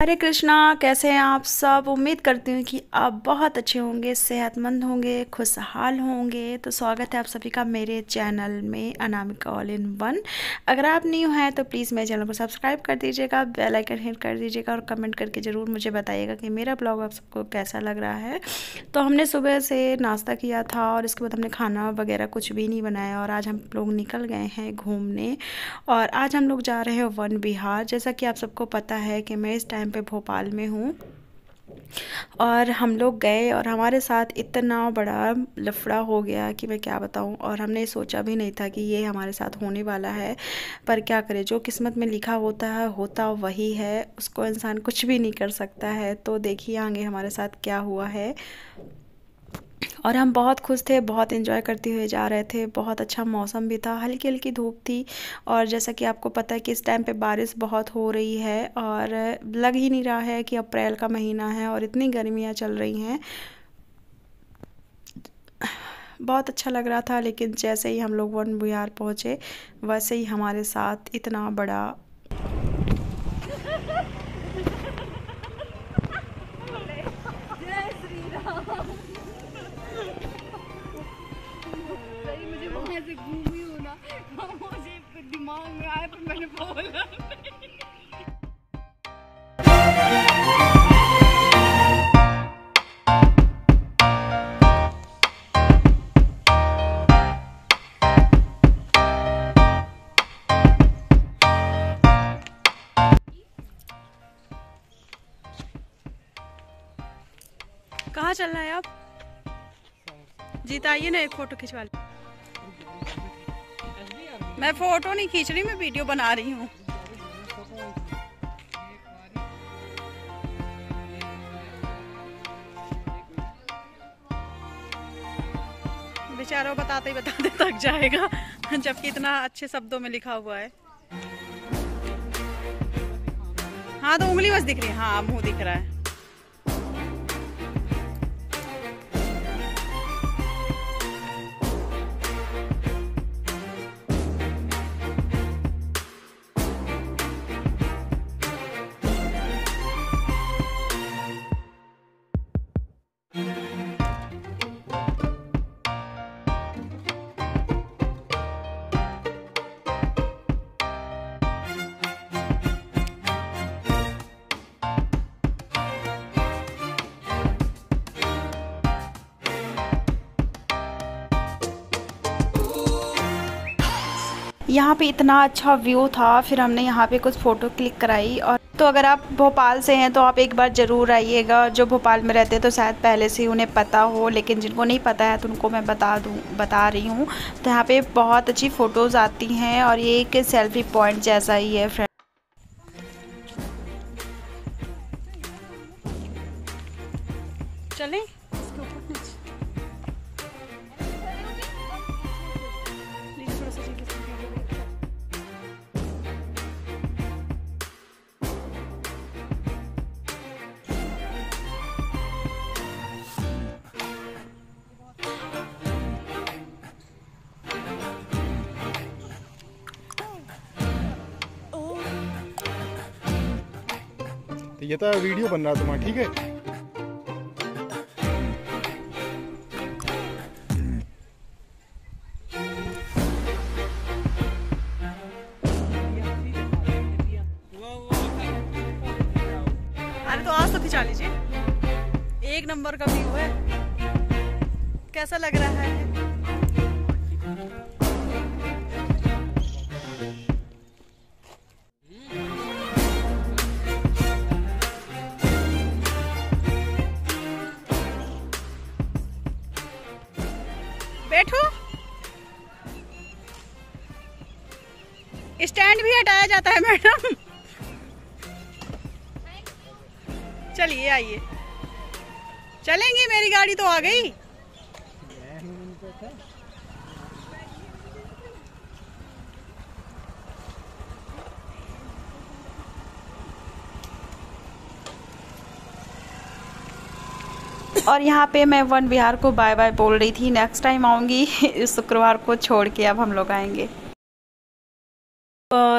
हरे कृष्णा। कैसे हैं आप सब? उम्मीद करती हूँ कि आप बहुत अच्छे होंगे, सेहतमंद होंगे, खुशहाल होंगे। तो स्वागत है आप सभी का मेरे चैनल में अनामिका ऑल इन वन। अगर आप न्यू हैं तो प्लीज़ मेरे चैनल को सब्सक्राइब कर दीजिएगा, बेल आइकन हिट कर दीजिएगा और कमेंट करके ज़रूर मुझे बताइएगा कि मेरा ब्लॉग आप सबको कैसा लग रहा है। तो हमने सुबह से नाश्ता किया था और इसके बाद हमने खाना वगैरह कुछ भी नहीं बनाया और आज हम लोग निकल गए हैं घूमने। और आज हम लोग जा रहे हैं वन विहार। जैसा कि आप सबको पता है कि मैं इस टाइम पे भोपाल में हूँ और हम लोग गए और हमारे साथ इतना बड़ा लफड़ा हो गया कि मैं क्या बताऊँ। और हमने सोचा भी नहीं था कि ये हमारे साथ होने वाला है, पर क्या करें, जो किस्मत में लिखा होता है होता वही है, उसको इंसान कुछ भी नहीं कर सकता है। तो देखिए आगे हमारे साथ क्या हुआ है। और हम बहुत खुश थे, बहुत एंजॉय करते हुए जा रहे थे। बहुत अच्छा मौसम भी था, हल्की हल्की धूप थी। और जैसा कि आपको पता है कि इस टाइम पे बारिश बहुत हो रही है और लग ही नहीं रहा है कि अप्रैल का महीना है और इतनी गर्मियाँ चल रही हैं। बहुत अच्छा लग रहा था, लेकिन जैसे ही हम लोग वन विहार पहुँचे वैसे ही हमारे साथ इतना बड़ा ऐसे घूमी हूँ ना, मुझे दिमाग में आया पर मैंने बोला कहाँ चल रहा है आप? जीत आइए ना, एक फ़ोटो खिंचवा ले। मैं फ़ोटो नहीं खींच रही, मैं वीडियो बना रही हूँ। बेचारा बताते ही बताते थक जाएगा, जबकि इतना अच्छे शब्दों में लिखा हुआ है। हाँ तो उंगली बस दिख रही है, हाँ मुंह दिख रहा है। यहाँ पे इतना अच्छा व्यू था, फिर हमने यहाँ पे कुछ फ़ोटो क्लिक कराई। और तो अगर आप भोपाल से हैं तो आप एक बार ज़रूर आइएगा। जो भोपाल में रहते हैं तो शायद पहले से ही उन्हें पता हो, लेकिन जिनको नहीं पता है तो उनको मैं बता रही हूँ। तो यहाँ पे बहुत अच्छी फ़ोटोज़ आती हैं और ये एक सेल्फी पॉइंट जैसा ही है फ्रेंड। चलें ये तो वीडियो बन रहा तुम्हारा, ठीक है। अरे तो आज तो खिंचा लीजिए, एक नंबर का व्यू है। कैसा लग रहा है? बैठो, स्टैंड भी हटाया जाता है मैडम। चलिए आइए, चलेंगी, मेरी गाड़ी तो आ गई। और यहाँ पे मैं वन विहार को बाय बाय बोल रही थी। नेक्स्ट टाइम आऊँगी इस शुक्रवार को छोड़ के अब हम लोग आएंगे।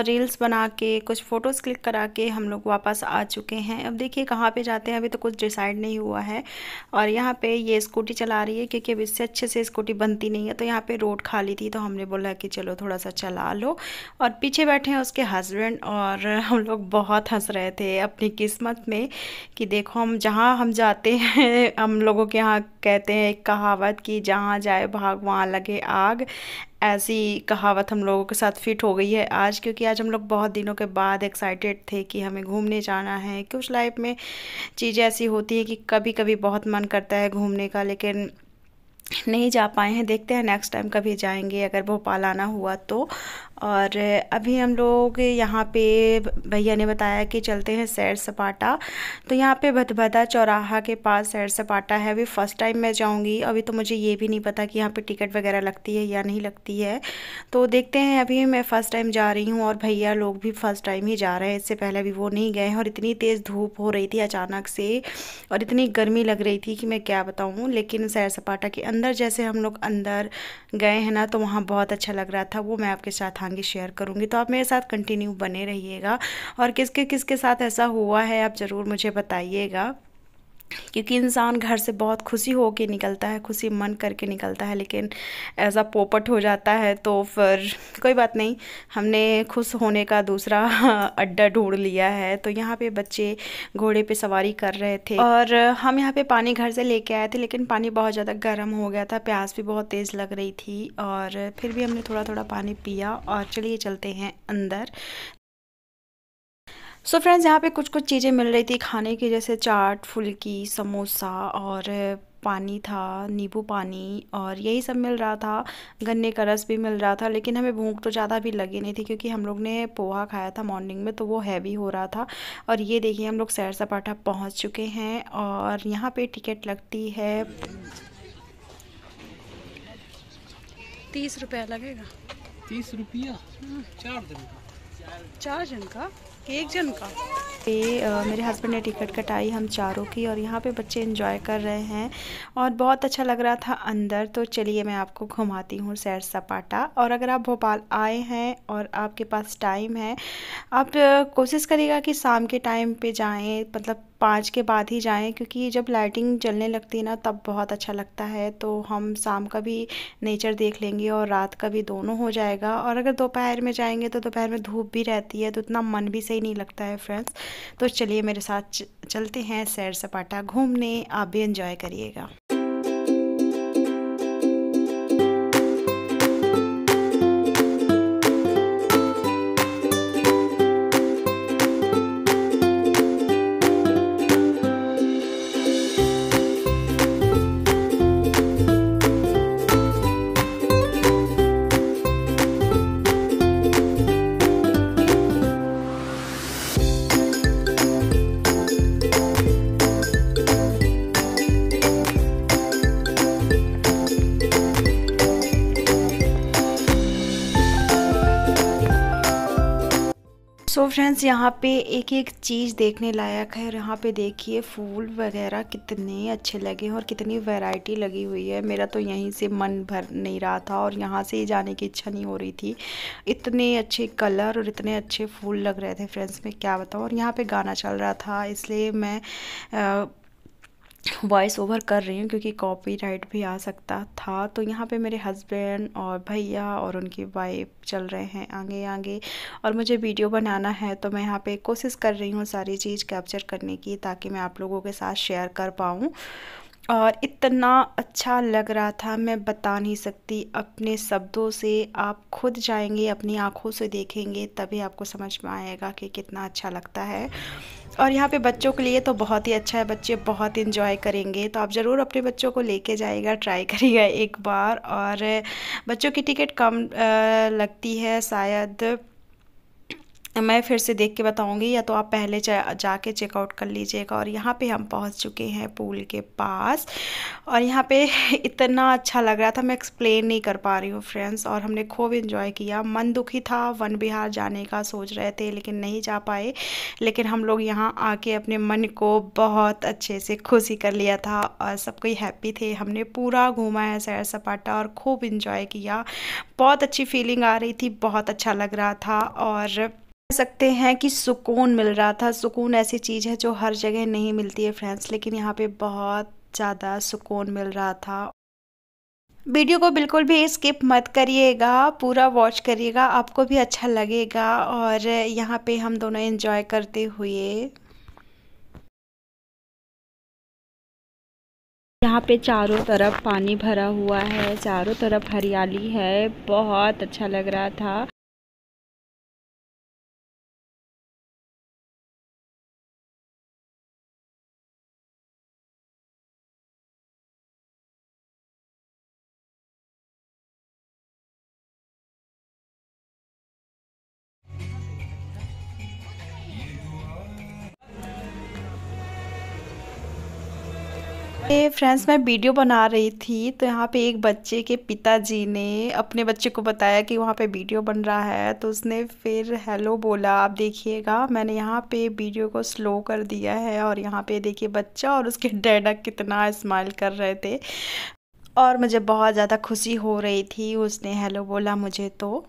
रील्स बना के, कुछ फ़ोटोज़ क्लिक करा के हम लोग वापस आ चुके हैं। अब देखिए कहाँ पे जाते हैं, अभी तो कुछ डिसाइड नहीं हुआ है। और यहाँ पे ये स्कूटी चला रही है क्योंकि अब इससे अच्छे से स्कूटी बनती नहीं है। तो यहाँ पे रोड खाली थी तो हमने बोला कि चलो थोड़ा सा चला लो। और पीछे बैठे हैं उसके हस्बैंड और हम लोग बहुत हंस रहे थे अपनी किस्मत में कि देखो हम जहाँ हम जाते हैं, हम लोगों के यहाँ कहते हैं एक कहावत कि जहाँ जाए भाग वहाँ लगे आग। ऐसी कहावत हम लोगों के साथ फिट हो गई है आज, क्योंकि आज हम लोग बहुत दिनों के बाद एक्साइटेड थे कि हमें घूमने जाना है। कुछ लाइफ में चीज़ें ऐसी होती हैं कि कभी कभी बहुत मन करता है घूमने का, लेकिन नहीं जा पाए हैं। देखते हैं नेक्स्ट टाइम कभी जाएंगे अगर भोपाल आना हुआ तो। और अभी हम लोग यहाँ पे भैया ने बताया कि चलते हैं सैर सपाटा। तो यहाँ पे भदभदा चौराहा के पास सैर सपाटा है। अभी फ़र्स्ट टाइम मैं जाऊँगी, अभी तो मुझे ये भी नहीं पता कि यहाँ पे टिकट वगैरह लगती है या नहीं लगती है। तो देखते हैं, अभी मैं फ़र्स्ट टाइम जा रही हूँ और भैया लोग भी फ़र्स्ट टाइम ही जा रहे हैं। इससे पहले भी वो नहीं गए हैं और इतनी तेज़ धूप हो रही थी अचानक से और इतनी गर्मी लग रही थी कि मैं क्या बताऊँ। लेकिन सैर सपाटा के अंदर जैसे हम लोग अंदर गए हैं ना, तो वहाँ बहुत अच्छा लग रहा था। वो मैं आपके साथ आगे शेयर करूँगी, तो आप मेरे साथ कंटिन्यू बने रहिएगा। और किसके किसके साथ ऐसा हुआ है आप ज़रूर मुझे बताइएगा, क्योंकि इंसान घर से बहुत खुशी हो के निकलता है, खुशी मन करके निकलता है, लेकिन ऐसा पोपट हो जाता है तो फिर कोई बात नहीं। हमने खुश होने का दूसरा अड्डा ढूंढ लिया है। तो यहाँ पे बच्चे घोड़े पे सवारी कर रहे थे और हम यहाँ पे पानी घर से लेके आए थे, लेकिन पानी बहुत ज़्यादा गर्म हो गया था, प्यास भी बहुत तेज़ लग रही थी और फिर भी हमने थोड़ा थोड़ा पानी पिया। और चलिए चलते हैं अंदर। सो फ्रेंड्स, यहाँ पे कुछ कुछ चीज़ें मिल रही थी खाने की, जैसे चाट, फुल्की, समोसा और पानी था, नींबू पानी और यही सब मिल रहा था। गन्ने का रस भी मिल रहा था, लेकिन हमें भूख तो ज़्यादा भी लगी नहीं थी क्योंकि हम लोग ने पोहा खाया था मॉर्निंग में, तो वो हैवी हो रहा था। और ये देखिए हम लोग सैर सपाटा पहुँच चुके हैं और यहाँ पे टिकट लगती है 30 रुपया लगेगा। 30 रुपया 4 दिन का। 4 जन का, एक जन का। ये मेरे हस्बैंड ने टिकट कटाई हम चारों की और यहाँ पे बच्चे एंजॉय कर रहे हैं और बहुत अच्छा लग रहा था अंदर। तो चलिए मैं आपको घुमाती हूँ सैर सपाटा। और अगर आप भोपाल आए हैं और आपके पास टाइम है, आप कोशिश करिएगा कि शाम के टाइम पे जाएं, मतलब 5 के बाद ही जाएं, क्योंकि जब लाइटिंग जलने लगती है ना तब बहुत अच्छा लगता है। तो हम शाम का भी नेचर देख लेंगे और रात का भी, दोनों हो जाएगा। और अगर दोपहर में जाएंगे तो दोपहर में धूप भी रहती है तो इतना मन भी सही नहीं लगता है फ्रेंड्स। तो चलिए मेरे साथ चलते हैं सैर सपाटा घूमने, आप भी एंजॉय करिएगा। सो फ्रेंड्स, यहाँ पे एक एक चीज़ देखने लायक है। यहाँ पे देखिए फूल वगैरह कितने अच्छे लगे हैं और कितनी वैरायटी लगी हुई है। मेरा तो यहीं से मन भर नहीं रहा था और यहाँ से ही जाने की इच्छा नहीं हो रही थी। इतने अच्छे कलर और इतने अच्छे फूल लग रहे थे फ्रेंड्स, मैं क्या बताऊँ। और यहाँ पे गाना चल रहा था, इसलिए मैं वॉइस ओवर कर रही हूँ क्योंकि कॉपीराइट भी आ सकता था। तो यहाँ पे मेरे हस्बैंड और भैया और उनकी वाइफ चल रहे हैं आगे आगे और मुझे वीडियो बनाना है, तो मैं यहाँ पे कोशिश कर रही हूँ सारी चीज़ कैप्चर करने की ताकि मैं आप लोगों के साथ शेयर कर पाऊँ। और इतना अच्छा लग रहा था, मैं बता नहीं सकती अपने शब्दों से। आप खुद जाएंगे, अपनी आँखों से देखेंगे, तभी आपको समझ में आएगा कि कितना अच्छा लगता है। और यहाँ पे बच्चों के लिए तो बहुत ही अच्छा है, बच्चे बहुत इन्जॉय करेंगे। तो आप ज़रूर अपने बच्चों को लेके जाइएगा, ट्राई करिएगा एक बार। और बच्चों की टिकट कम लगती है शायद, मैं फिर से देख के बताऊंगी, या तो आप पहले जाके चेकआउट कर लीजिएगा। और यहाँ पे हम पहुँच चुके हैं पूल के पास और यहाँ पे इतना अच्छा लग रहा था, मैं एक्सप्लेन नहीं कर पा रही हूँ फ्रेंड्स। और हमने खूब एंजॉय किया। मन दुखी था, वन विहार जाने का सोच रहे थे लेकिन नहीं जा पाए, लेकिन हम लोग यहाँ आके अपने मन को बहुत अच्छे से खुशी कर लिया था और सब कोई हैप्पी थे। हमने पूरा घूमा है सैर सपाटा और खूब इंजॉय किया। बहुत अच्छी फीलिंग आ रही थी, बहुत अच्छा लग रहा था। और कह सकते हैं कि सुकून मिल रहा था। सुकून ऐसी चीज़ है जो हर जगह नहीं मिलती है फ्रेंड्स, लेकिन यहाँ पे बहुत ज़्यादा सुकून मिल रहा था। वीडियो को बिल्कुल भी स्किप मत करिएगा, पूरा वॉच करिएगा, आपको भी अच्छा लगेगा। और यहाँ पे हम दोनों एंजॉय करते हुए यहाँ पे चारों तरफ पानी भरा हुआ है, चारों तरफ हरियाली है, बहुत अच्छा लग रहा था। फ्रेंड्स, मैं वीडियो बना रही थी तो यहाँ पे एक बच्चे के पिताजी ने अपने बच्चे को बताया कि वहाँ पे वीडियो बन रहा है, तो उसने फिर हेलो बोला। आप देखिएगा, मैंने यहाँ पे वीडियो को स्लो कर दिया है और यहाँ पे देखिए बच्चा और उसके डैडा कितना स्माइल कर रहे थे और मुझे बहुत ज़्यादा खुशी हो रही थी। उसने हेलो बोला मुझे तो।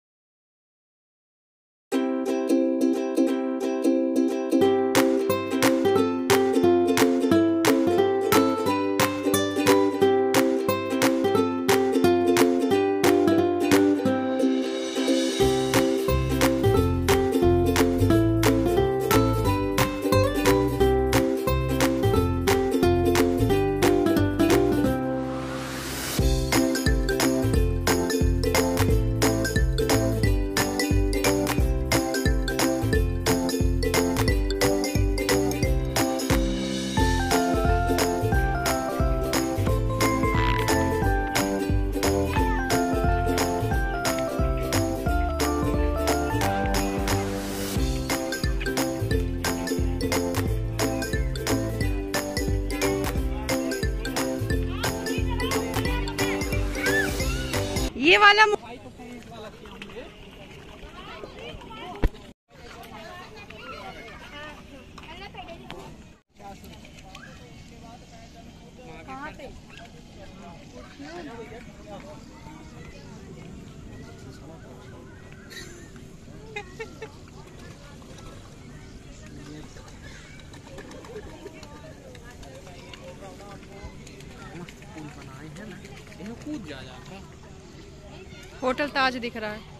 ये वाला कूद जा जाता। होटल ताज दिख रहा है।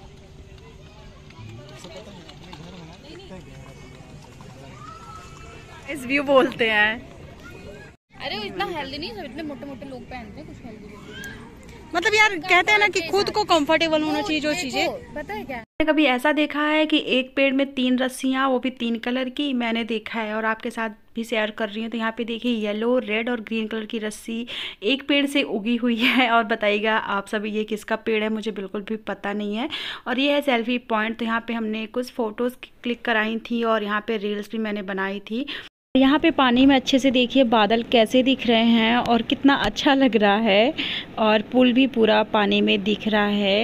इस व्यू बोलते हैं। अरे वो इतना हेल्दी नहीं, सब इतने मोटे मोटे लोग पहनते हैं, कुछ हेल्दी मतलब यार कहते हैं ना कि खुद को कंफर्टेबल होना चाहिए जो चीजें। पता है क्या, कभी ऐसा देखा है कि एक पेड़ में 3 रस्सियाँ, वो भी 3 कलर की, मैंने देखा है और आपके साथ भी शेयर कर रही हूँ। तो यहाँ पे देखिए येलो, रेड और ग्रीन कलर की रस्सी एक पेड़ से उगी हुई है। और बताइएगा आप सभी ये किसका पेड़ है, मुझे बिल्कुल भी पता नहीं है। और ये है सेल्फी पॉइंट। तो यहाँ पे हमने कुछ फ़ोटोज़ क्लिक कराई थी और यहाँ पे रील्स भी मैंने बनाई थी। यहाँ पे पानी में अच्छे से देखिए बादल कैसे दिख रहे हैं और कितना अच्छा लग रहा है। और पुल भी पूरा पानी में दिख रहा है।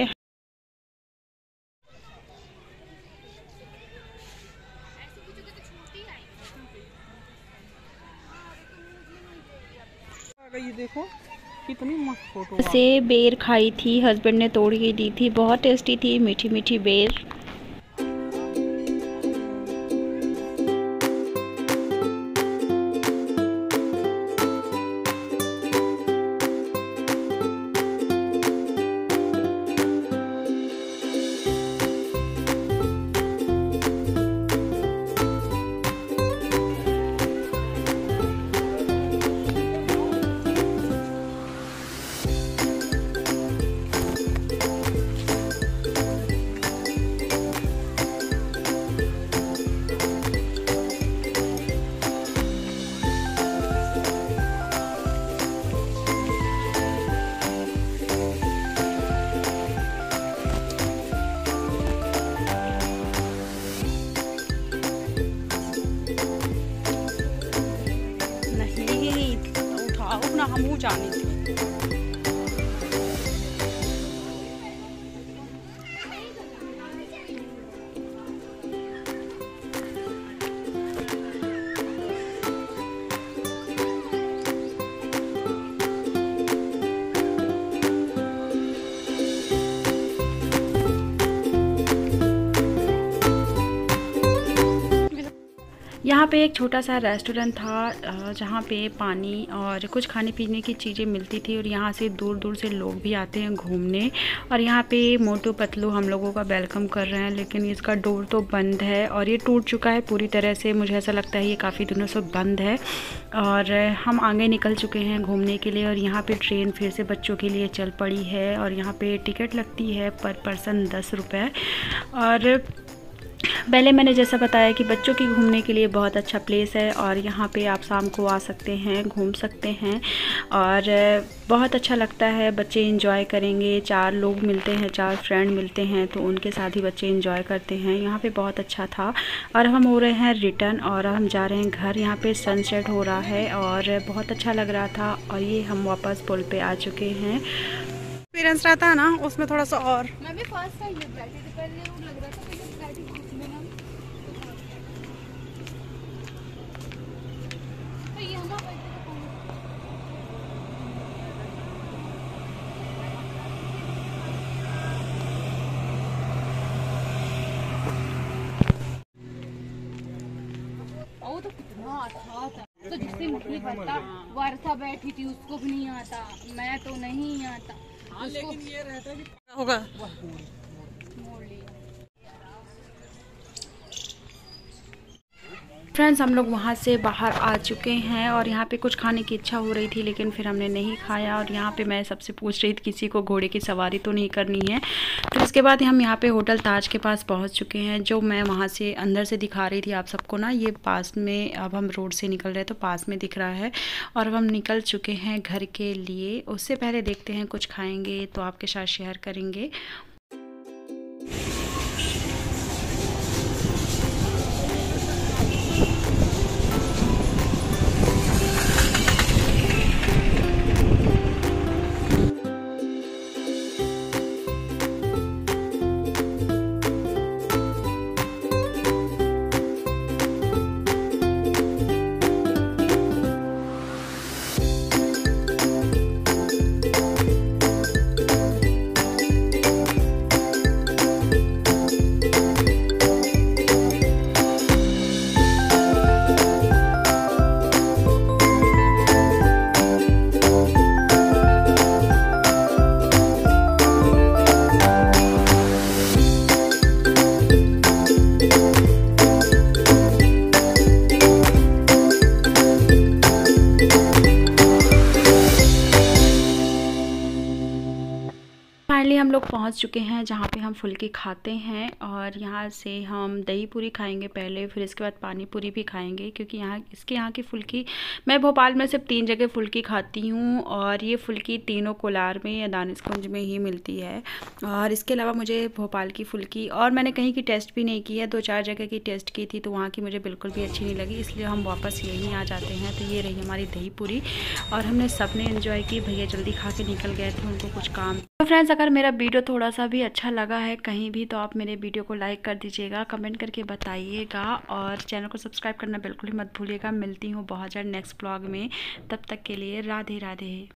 ये देखो कितनी मस्त फोटो। से बेर खाई थी, हस्बैंड ने तोड़ के दी थी, बहुत टेस्टी थी, मीठी मीठी बेर। अपना हम जाने थे। यहाँ पे एक छोटा सा रेस्टोरेंट था जहाँ पे पानी और कुछ खाने पीने की चीज़ें मिलती थी और यहाँ से दूर दूर से लोग भी आते हैं घूमने। और यहाँ पे मोटू पतलू हम लोगों का वेलकम कर रहे हैं, लेकिन इसका डोर तो बंद है और ये टूट चुका है पूरी तरह से। मुझे ऐसा लगता है ये काफ़ी दिनों से बंद है। और हम आगे निकल चुके हैं घूमने के लिए और यहाँ पे ट्रेन फिर से बच्चों के लिए चल पड़ी है और यहाँ पे टिकट लगती है पर पर्सन 10 रुपये। और पहले मैंने जैसा बताया कि बच्चों की घूमने के लिए बहुत अच्छा प्लेस है और यहाँ पे आप शाम को आ सकते हैं, घूम सकते हैं और बहुत अच्छा लगता है। बच्चे एंजॉय करेंगे, 4 लोग मिलते हैं, 4 फ्रेंड मिलते हैं तो उनके साथ ही बच्चे एंजॉय करते हैं। यहाँ पे बहुत अच्छा था और हम हो रहे हैं रिटर्न और हम जा रहे हैं घर। यहाँ पे सनसेट हो रहा है और बहुत अच्छा लग रहा था और ये हम वापस पुल पे आ चुके हैं। एक्सपीरियंस रहता है ना उसमें थोड़ा सा और। मैं भी फर्स्ट टाइम में बैठी थी, पहले वो लग रहा था कि जब बैठी थी में ना तो ये ना बैठे वो तो कितना अच्छा था। तो जिससे मुझे पता वर्षा बैठी थी उसको भी नहीं आता, मैं तो नहीं आता। लेकिन ये रहता है कि होगा। फ्रेंड्स हम लोग वहाँ से बाहर आ चुके हैं और यहाँ पे कुछ खाने की इच्छा हो रही थी लेकिन फिर हमने नहीं खाया। और यहाँ पे मैं सबसे पूछ रही थी किसी को घोड़े की सवारी तो नहीं करनी है। फिर उसके बाद हम यहाँ पे होटल ताज के पास पहुँच चुके हैं, जो मैं वहाँ से अंदर से दिखा रही थी आप सबको ना। ये पास में, अब हम रोड से निकल रहे हैं तो पास में दिख रहा है और अब हम निकल चुके हैं घर के लिए। उससे पहले देखते हैं कुछ खाएँगे तो आपके साथ शेयर करेंगे। फाइनली हम लोग पहुंच चुके हैं जहां पे हम फुल्की खाते हैं और यहां से हम दही पूरी खाएंगे पहले, फिर इसके बाद पानी पूरी भी खाएंगे क्योंकि यहाँ की फुल्की, मैं भोपाल में सिर्फ 3 जगह फुल्की खाती हूँ और ये फुल्की तीनों कोलार में या दानिशकुंज में ही मिलती है। और इसके अलावा मुझे भोपाल की फुल्की, और मैंने कहीं की टेस्ट भी नहीं की है, 2-4 जगह की टेस्ट की थी तो वहाँ की मुझे बिल्कुल भी अच्छी नहीं लगी, इसलिए हम वापस यहीं आ जाते हैं। तो ये रही हमारी दही पूरी और हमने सबने एंजॉय की। भैया जल्दी खा के निकल गए थे, उनको कुछ काम। तो फ्रेंड्स अगर मेरा वीडियो थोड़ा सा भी अच्छा लगा है कहीं भी तो आप मेरे वीडियो को लाइक कर दीजिएगा, कमेंट करके बताइएगा और चैनल को सब्सक्राइब करना बिल्कुल ही मत भूलिएगा। मिलती हूँ बहुत जल्द नेक्स्ट ब्लॉग में, तब तक के लिए राधे राधे।